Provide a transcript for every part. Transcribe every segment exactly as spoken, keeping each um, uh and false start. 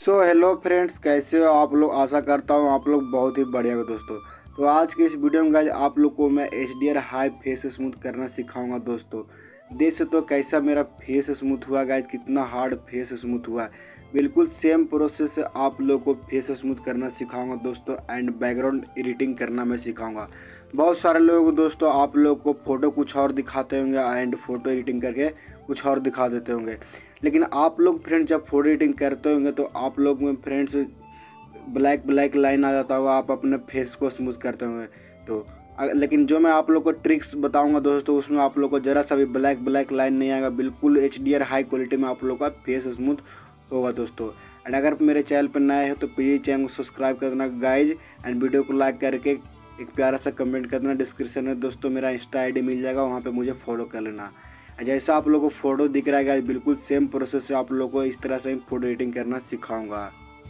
So hello friends, कैसे हो आप लोग। आशा करता हूँ आप लोग बहुत ही बढ़िया हो दोस्तों। तो आज के इस वीडियो में गाइज आप लोग को मैं H D R high face smooth करना सिखाऊंगा दोस्तों। देख सकते हो कैसा मेरा फेस स्मूथ हुआ गाइज, कितना हार्ड फेस स्मूथ हुआ है। बिल्कुल सेम प्रोसेस से आप लोग को फेस स्मूथ करना सिखाऊंगा दोस्तों। एंड बैकग्राउंड एडिटिंग करना मैं सिखाऊंगा। बहुत सारे लोग दोस्तों आप लोग को फ़ोटो कुछ और दिखाते होंगे एंड फोटो एडिटिंग करके कुछ और दिखा देते होंगे। लेकिन आप लोग फ्रेंड्स जब फोटो एडिटिंग करते होंगे तो आप लोग में फ्रेंड्स ब्लैक ब्लैक लाइन आ जाता होगा, आप अपने फेस को स्मूथ करते होंगे। तो लेकिन जो मैं आप लोग को ट्रिक्स बताऊंगा दोस्तों, उसमें आप लोग को ज़रा सा भी ब्लैक ब्लैक लाइन नहीं आएगा। बिल्कुल H D R high quality में आप लोग का फेस स्मूथ होगा दोस्तों। एंड अगर मेरे चैनल पर नए हो तो प्लीज़ चैनल को सब्सक्राइब कर देना गाइज। एंड वीडियो को लाइक करके एक प्यारा सा कमेंट कर देना। डिस्क्रिप्शन में दोस्तों मेरा इंस्टा आई डी मिल जाएगा, वहाँ पर मुझे फॉलो कर लेना। जैसा आप लोगों को फोटो दिख रहा है गाइस, बिल्कुल सेम प्रोसेस से आप लोगों को इस तरह से फोटो एडिटिंग करना सिखाऊंगा।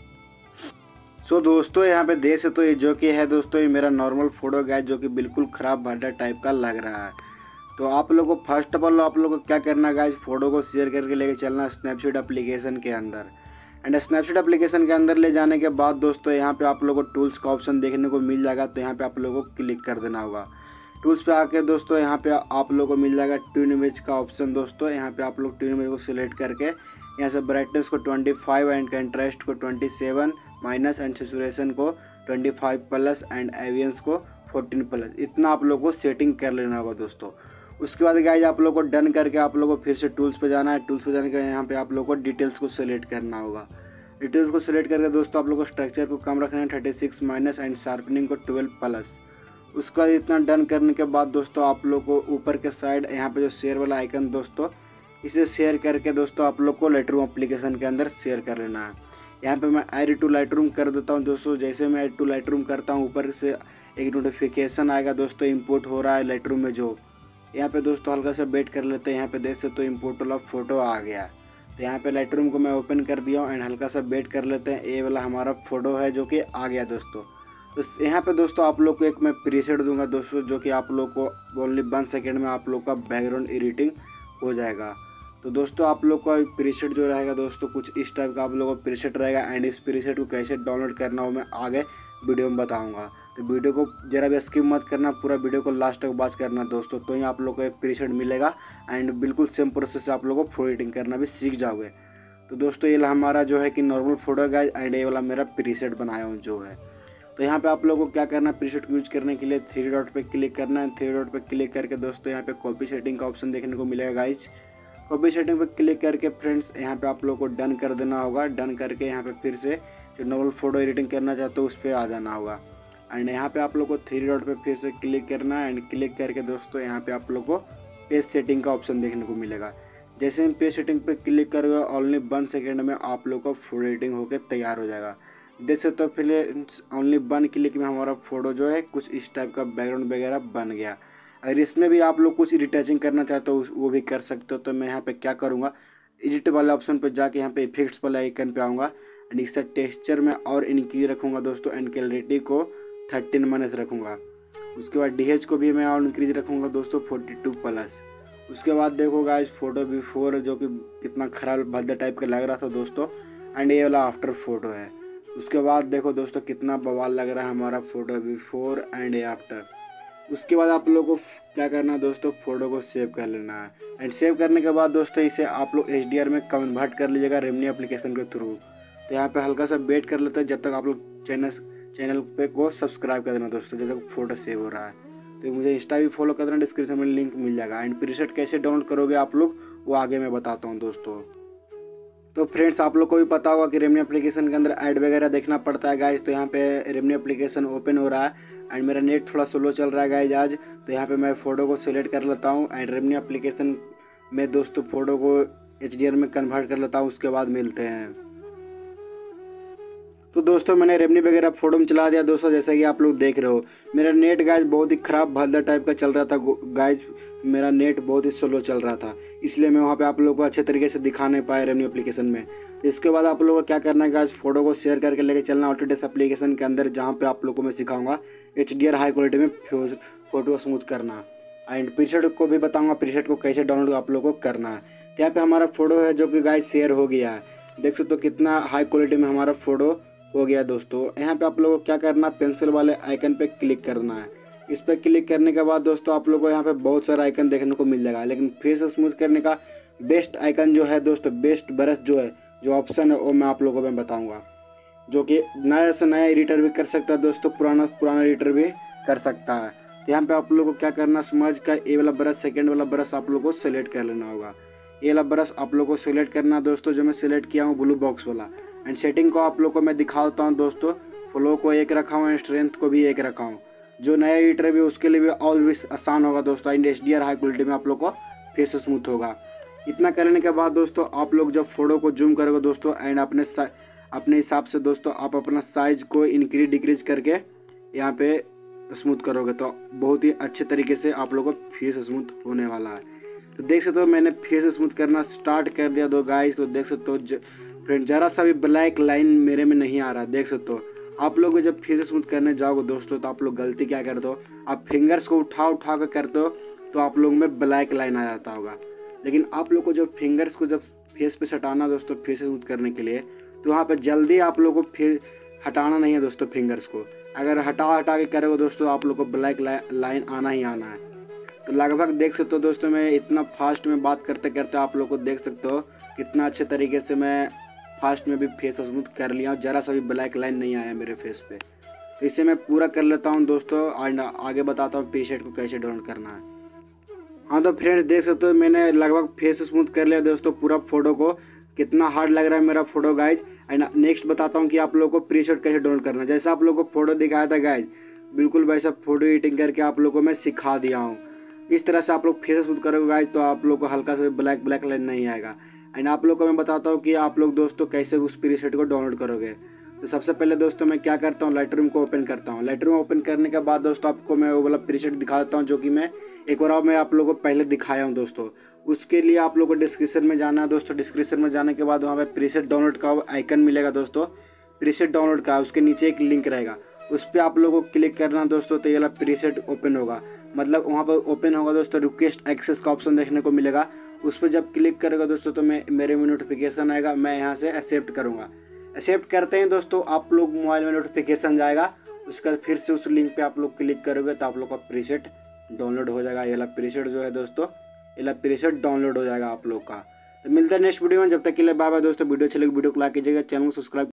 सो so, दोस्तों यहाँ पे देख सकते हो ये जो कि है दोस्तों, ये मेरा नॉर्मल फोटो गाइस जो कि बिल्कुल ख़राब भद्दा टाइप का लग रहा है। तो आप लोगों को फर्स्ट ऑफ ऑल आप लोगों को क्या करना गाइस, फोटो को शेयर करके लेके चलना स्नैपचैट एप्लीकेशन के अंदर। एंड स्नैपचैट एप्लीकेशन के अंदर ले जाने के बाद दोस्तों यहाँ पे आप लोगों को टूल्स का ऑप्शन देखने को मिल जाएगा। तो यहाँ पे आप लोगों को क्लिक कर देना होगा। टूल्स पे आके दोस्तों यहाँ पे आप लोगों को मिल जाएगा ट्यून इमेज का ऑप्शन दोस्तों। यहाँ पे आप लोग ट्यून इमेज को सिलेक्ट करके यहाँ से ब्राइटनेस को पच्चीस एंड कंट्रास्ट को सत्ताईस माइनस एंड सेचुरेशन को पच्चीस प्लस एंड एवियंस को चौदह प्लस, इतना आप लोगों को सेटिंग कर लेना होगा दोस्तों। उसके बाद गाइज आप लोग को डन करके आप लोगों को फिर से टूल्स पे जाना है। टूल्स पे जाने के यहाँ पे आप लोग को डिटेल्स को सिलेक्ट करना होगा। डिटेल्स को सिलेक्ट करके दोस्तों आप लोग को स्ट्रक्चर को कम रखना है thirty six minus and sharpening को ट्वेल्व प्लस। उसका इतना डन करने के बाद दोस्तों आप लोग को ऊपर के साइड यहाँ पे जो शेयर वाला आइकन दोस्तों, इसे शेयर करके दोस्तों आप लोग को लाइटरूम एप्लीकेशन के अंदर शेयर कर लेना है। यहाँ पे मैं ऐड टू लाइटरूम कर देता हूँ दोस्तों। जैसे मैं ऐड टू लाइटरूम करता हूँ ऊपर से एक नोटिफिकेशन आएगा दोस्तों, इंपोर्ट हो रहा है लाइटरूम में। जो यहाँ पे दोस्तों हल्का सा वेट कर लेते हैं। यहाँ पे देख सकते तो इम्पोर्ट वाला फोटो आ गया। तो यहाँ पे लाइटरूम को मैं ओपन कर दिया हूँ एंड हल्का सा वेट कर लेते हैं। ये वाला हमारा फोटो है जो कि आ गया दोस्तों। तो यहाँ पे दोस्तों आप लोग को एक मैं प्रीसेट दूंगा दोस्तों, जो कि आप लोग को ओनली वन सेकेंड में आप लोग का बैकग्राउंड एडिटिंग हो जाएगा। तो दोस्तों आप लोग का प्रीसेट जो रहेगा दोस्तों कुछ इस टाइप का आप लोगों का प्रीसेट रहेगा। एंड इस प्रीसेट को कैसे डाउनलोड करना हो मैं आगे वीडियो में बताऊँगा। तो वीडियो को जरा भी स्किप मत करना, पूरा वीडियो को लास्ट तक वॉच करना दोस्तों। तो ही आप लोग को एक प्रीसेट मिलेगा एंड बिल्कुल सेम प्रोसेस से आप लोगों को फोटो एडिटिंग करना भी सीख जाओगे। तो दोस्तों ये हमारा जो है कि नॉर्मल फोटो है एंड ये वाला मेरा प्रीसेट बनाया हूँ जो है। तो यहाँ पे आप लोगों को क्या करना है, प्रीसेट को यूज करने के लिए थ्री डॉट पे क्लिक करना है। थ्री डॉट पे क्लिक करके दोस्तों यहाँ पे कॉपी सेटिंग का ऑप्शन देखने को मिलेगा गाइज। कॉपी सेटिंग पे क्लिक करके फ्रेंड्स यहाँ पे आप लोगों को डन कर देना होगा। डन करके यहाँ पे फिर से जो नॉर्मल फोटो एडिटिंग करना चाहते हो उस पर आ जाना होगा। एंड यहाँ पे आप लोग को थ्री डॉट पे फिर से क्लिक करना है। एंड क्लिक करके दोस्तों यहाँ पे आप लोग को पेज सेटिंग का ऑप्शन देखने को मिलेगा। जैसे हम पेज सेटिंग पे क्लिक करोगे ओनली वन सेकेंड में आप लोग का फोटो एडिटिंग होकर तैयार हो जाएगा। देख सकते हो फ्रेंड्स ओनली वन क्लिक में हमारा फोटो जो है कुछ इस टाइप का बैकग्राउंड वगैरह बन गया। अगर इसमें भी आप लोग कुछ रिटचिंग करना चाहते हो वो भी कर सकते हो। तो मैं यहाँ पे क्या करूँगा, एडिट वाले ऑप्शन पे जाके यहाँ पे इफेक्ट्स वाले आइकन पे आऊँगा। एंड इसका टेक्सचर में और इनक्रीज रखूँगा दोस्तों। एंड क्लैरिटी को थर्टीन माइनस रखूँगा। उसके बाद डी एच को भी मैं और इंक्रीज रखूँगा दोस्तों फोर्टी टू प्लस। उसके बाद देखो गाइस फोटो बिफोर जो कि कितना खराब भद्दा टाइप का लग रहा था दोस्तों। एंड ये वाला आफ्टर फोटो है। उसके बाद देखो दोस्तों कितना बवाल लग रहा है हमारा फोटो बिफोर एंड आफ्टर। उसके बाद आप लोगों को क्या करना है दोस्तों, फोटो को सेव कर लेना है। एंड सेव करने के बाद दोस्तों इसे आप लोग एच डी आर में कन्वर्ट कर लीजिएगा रेमनी एप्लीकेशन के थ्रू। तो यहाँ पे हल्का सा वेट कर लेते हैं जब तक आप लोग चैनल चैनल पे को सब्सक्राइब कर देना दोस्तों, जब तक फोटो सेव हो रहा है। तो मुझे इंस्टा भी फॉलो कर देना, डिस्क्रिप्शन में लिंक मिल जाएगा। एंड प्रीसेट कैसे डाउनलोड करोगे आप लोग वो आगे मैं बताता हूँ दोस्तों। तो फ्रेंड्स आप लोग को भी पता होगा कि रेमनी एप्लीकेशन के अंदर ऐड वगैरह देखना पड़ता है गाइज। तो यहाँ पे रेमनी एप्लीकेशन ओपन हो रहा है एंड मेरा नेट थोड़ा स्लो चल रहा है गाइज आज। तो यहाँ पे मैं फ़ोटो को सिलेक्ट कर लेता हूँ एंड रेमनी एप्लीकेशन में दोस्तों फ़ोटो को एच डी आर में कन्वर्ट कर लेता हूँ। उसके बाद मिलते हैं। तो दोस्तों मैंने रेमनी वगैरह फोटो में चला दिया दोस्तों, जैसा कि आप लोग देख रहे हो। मेरा नेट गाइज बहुत ही ख़राब भद्दा टाइप का चल रहा था गाइज, मेरा नेट बहुत ही स्लो चल रहा था, इसलिए मैं वहाँ पे आप लोगों को अच्छे तरीके से दिखा नहीं पाया रेमनी एप्लीकेशन में। इसके बाद आप लोगों को क्या करना है गाइज, फोटो को शेयर करके लेके चलना ऑटोडेस्क एप्लीकेशन के अंदर, जहाँ पे आप लोगों को मैं सिखाऊंगा H D R high quality में फोटो स्मूथ करना। एंड प्रीसेट को भी बताऊंगा प्रीसेट को कैसे डाउनलोड आप लोगों को करना है। यहाँ पे हमारा फोटो है जो कि गाइज शेयर हो गया है। देख सकते हो कितना हाई क्वालिटी में हमारा फ़ोटो हो गया दोस्तों। यहाँ पे आप लोगों को क्या करना है, पेंसिल वाले आइकन पे क्लिक करना है। इस पर क्लिक करने के बाद दोस्तों आप लोगों को यहाँ पे बहुत सारा आइकन देखने को मिल जाएगा, लेकिन फेस स्मूथ करने का बेस्ट आइकन जो है दोस्तों, बेस्ट ब्रश जो है, जो ऑप्शन है वो मैं आप लोगों को मैं बताऊँगा, जो कि नया से नया एडिटर भी कर सकता है दोस्तों, पुराना पुराना एडिटर भी कर सकता है। तो यहाँ पे आप लोगों को क्या करना, समझ का ए वाला ब्रश, सेकेंड वाला ब्रश आप लोगों को सेलेक्ट कर लेना होगा। ये वाला ब्रश आप लोगों को सिलेक्ट करना है दोस्तों, जो मैं सिलेक्ट किया हूँ ब्लू बॉक्स वाला। एंड सेटिंग को आप लोगों को मैं दिखाता हूँ दोस्तों, फ्लो को एक रखा हूँ एंड स्ट्रेंथ को भी एक रखा हूँ। जो नया एडिटर भी उसके लिए भी और भी आसान होगा दोस्तों। And H D R high quality में आप लोग को फेस स्मूथ होगा। इतना करने के बाद दोस्तों आप लोग जब फोटो को जूम करोगे दोस्तों, एंड अपने अपने हिसाब से दोस्तों आप अपना साइज को इंक्रीज डिक्रीज करके यहाँ पे स्मूथ करोगे तो बहुत ही अच्छे तरीके से आप लोगों को फेस स्मूथ होने वाला है। तो देख सकते हो मैंने फेस स्मूथ करना स्टार्ट कर दिया दो गाइस। तो देख सकते हो फ्रेंड, जरा सा भी ब्लैक लाइन मेरे में नहीं आ रहा। देख सकते हो आप लोग जब फेस स्मूथ करने जाओगे दोस्तों, तो आप लोग गलती क्या करते हो, आप फिंगर्स को उठा उठा कर करते हो तो आप लोग में ब्लैक लाइन आ जाता होगा। लेकिन आप लोग को जब फिंगर्स को जब फेस पे सटाना दोस्तों फेस स्मूथ करने के लिए, तो वहाँ पे जल्दी आप लोग को फेस हटाना नहीं है दोस्तों। फिंगर्स को अगर हटा हटा के करोगे दोस्तों आप लोग को ब्लैक लाइन आना ही आना है। तो लगभग देख सकते हो दोस्तों, मैं इतना फास्ट में बात करते करते आप लोग को देख सकते हो कितना अच्छे तरीके से मैं फास्ट में भी फेस स्मूथ कर लिया हूँ। जरा सा भी ब्लैक लाइन नहीं आया मेरे फेस पे। तो इसे मैं पूरा कर लेता हूँ दोस्तों और आगे बताता हूँ प्रीसेट को कैसे डाउनलोड करना है। हाँ तो फ्रेंड्स देख सकते हो मैंने लगभग फेस स्मूथ कर लिया दोस्तों पूरा फोटो को। कितना हार्ड लग रहा है मेरा फोटो गाइज। एंड नेक्स्ट बताता हूँ कि आप लोगों को प्रीसेट कैसे डाउनलोड करना है। जैसे आप लोगों को फोटो दिखाया था गाइज, बिल्कुल वैसा फोटो एडिटिंग करके आप लोगों को मैं सिखा दिया हूँ। इस तरह से आप लोग फेस स्मूथ करोगे गाइज तो आप लोग को हल्का सा ब्लैक ब्लैक लाइन नहीं आएगा। एंड आप लोग को मैं बताता हूँ कि आप लोग दोस्तों कैसे उस प्रीसेट को डाउनलोड करोगे। तो सबसे पहले दोस्तों मैं क्या करता हूँ, लाइटरूम को ओपन करता हूँ। लाइटरूम ओपन करने के बाद दोस्तों आपको मैं वो वाला प्रीसेट दिखा देता हूँ जो कि मैं एक बार मैं आप लोगों को पहले दिखाया हूँ दोस्तों। उसके लिए आप लोगों को डिस्क्रिप्शन में जाना है दोस्तों। डिस्क्रिप्शन में जाने के बाद वहाँ पे प्रीसेट डाउनलोड का आइकन मिलेगा दोस्तों, प्रीसेट डाउनलोड का, उसके नीचे एक लिंक रहेगा, उस पर आप लोगों को क्लिक करना दोस्तों। तो ये वाला प्रीसेट ओपन होगा, मतलब वहाँ पर ओपन होगा दोस्तों, रिक्वेस्ट एक्सेस का ऑप्शन देखने को मिलेगा। उस पर जब क्लिक करेगा दोस्तों तो मैं मेरे में नोटिफिकेशन आएगा, मैं यहाँ से एक्सेप्ट करूँगा। एक्सेप्ट करते हैं दोस्तों आप लोग मोबाइल में नोटिफिकेशन जाएगा, उसके बाद फिर से उस लिंक पे आप लोग क्लिक करोगे तो आप लोग का प्रीसेट डाउनलोड हो जाएगा। ये वाला प्रीसेट जो है दोस्तों, ये वाला प्रीसेट डाउनलोड हो जाएगा आप लोग का। तो मिलता है नेक्स्ट वीडियो में, जब तक के लिए बाय बाय दोस्तों। वीडियो अच्छी लगी वीडियो को लाइक कीजिएगा, चैनल को सब्सक्राइब